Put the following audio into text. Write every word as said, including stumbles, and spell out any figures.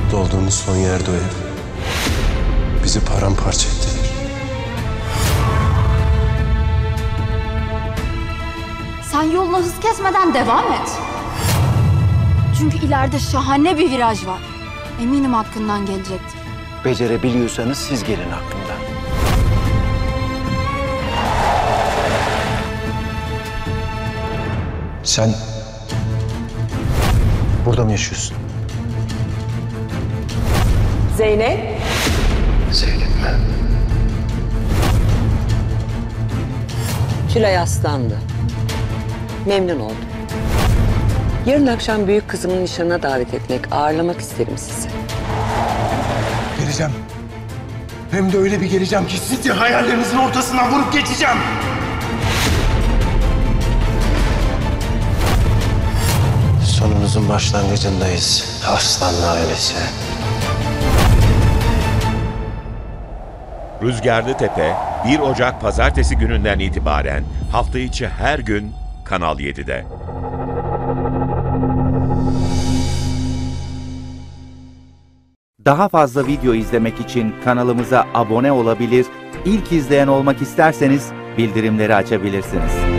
mutlu olduğumuz son yerde o ev. Bizi paramparça ettiler. Sen yoluna hız kesmeden devam et. Çünkü ileride şahane bir viraj var. Eminim hakkından gelecektir. Becerebiliyorsanız siz gelin hakkından. Sen burada mı yaşıyorsun? Zeynep. Zeynep mi? Tülay Aslanlı. Memnun oldum. Yarın akşam büyük kızımın nişanına davet etmek, ağırlamak isterim sizi. Geleceğim. Hem de öyle bir geleceğim ki sizi hayallerinizin ortasından vurup geçeceğim. Sonumuzun başlangıcındayız. Aslanlı ailesi. Rüzgarlı Tepe bir Ocak Pazartesi gününden itibaren hafta içi her gün Kanal yedide. Daha fazla video izlemek için kanalımıza abone olabilir, ilk izleyen olmak isterseniz bildirimleri açabilirsiniz.